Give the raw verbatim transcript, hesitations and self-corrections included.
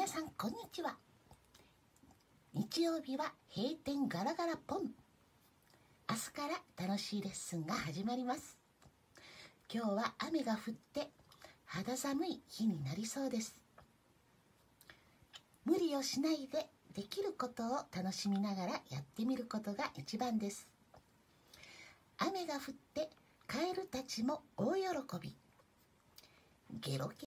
さんこんにちは。日曜日は閉店ガラガラポン。明日から楽しいレッスンが始まります。今日は雨が降って肌寒い日になりそうです。無理をしないでできることを楽しみながらやってみることが一番です。雨が降ってカエルたちも大喜び。ゲロゲ